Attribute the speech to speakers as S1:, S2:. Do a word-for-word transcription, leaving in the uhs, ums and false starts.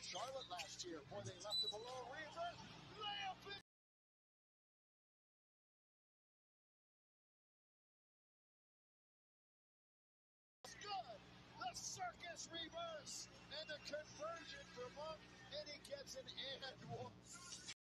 S1: Charlotte last year. Boy, they left him alone. Reverse layup in. Good. The circus reverse and the conversion for Monk, and he gets an and one.